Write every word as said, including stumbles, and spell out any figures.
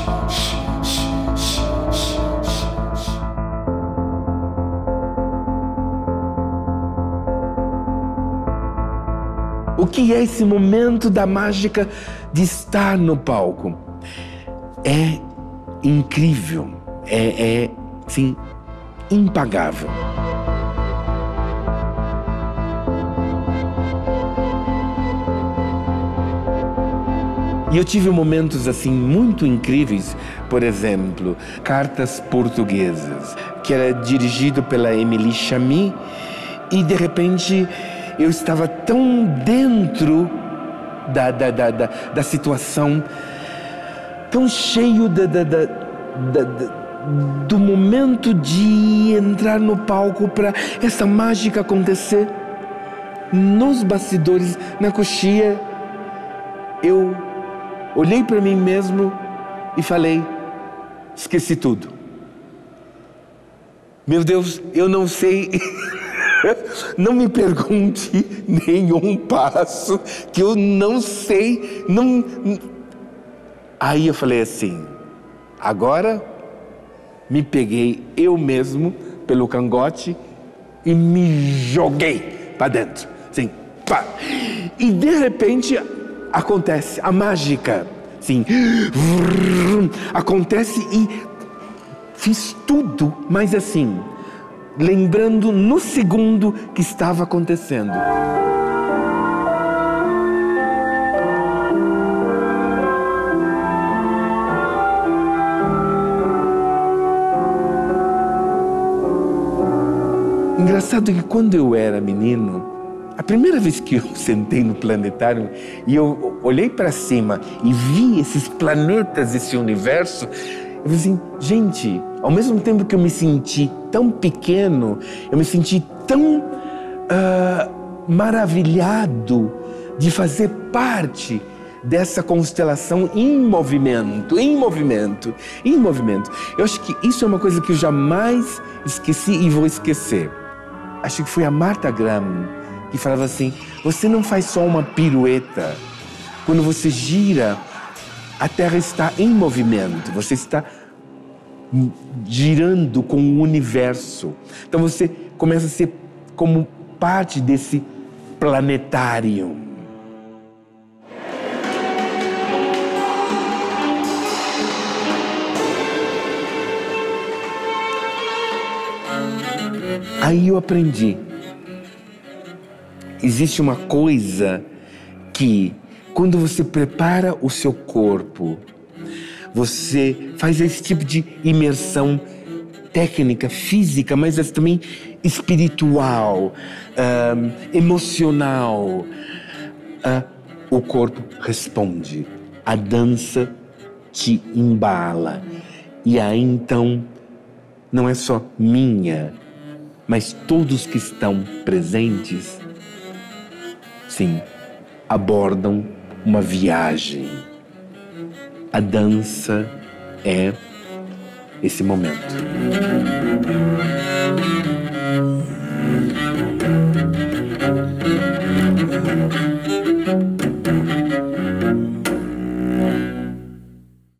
O que é esse momento da mágica de estar no palco? É incrível, é, é sim, impagável. E eu tive momentos assim muito incríveis, por exemplo, Cartas Portuguesas, que era dirigido pela Émilie Chamy, e de repente eu estava tão dentro da, da, da, da, da situação, tão cheio da, da, da, da, da, do momento de entrar no palco para essa mágica acontecer. Nos bastidores, na coxia, eu olhei para mim mesmo e falei, esqueci tudo. Meu Deus, eu não sei... Não me pergunte nenhum passo que eu não sei, não... Aí eu falei assim, agora me peguei eu mesmo pelo cangote e me joguei para dentro, assim, pá. E de repente acontece a mágica, assim, acontece e fiz tudo, mas assim, lembrando no segundo que estava acontecendo. Engraçado que quando eu era menino, a primeira vez que eu sentei no planetário e eu olhei para cima e vi esses planetas, esse universo, eu falei assim, gente, ao mesmo tempo que eu me senti tão pequeno, eu me senti tão uh, maravilhado de fazer parte dessa constelação em movimento, em movimento, em movimento. Eu acho que isso é uma coisa que eu jamais esqueci e vou esquecer. Acho que foi a Martha Graham que falava assim, você não faz só uma pirueta. Quando você gira, a Terra está em movimento, você está girando com o universo. Então você começa a ser como parte desse planetário. Aí eu aprendi. Existe uma coisa que, quando você prepara o seu corpo, você faz esse tipo de imersão técnica, física, mas também espiritual, uh, emocional. Uh, o corpo responde. A dança te embala. E aí, então, não é só minha, mas todos que estão presentes, sim, abordam uma viagem. A dança é esse momento.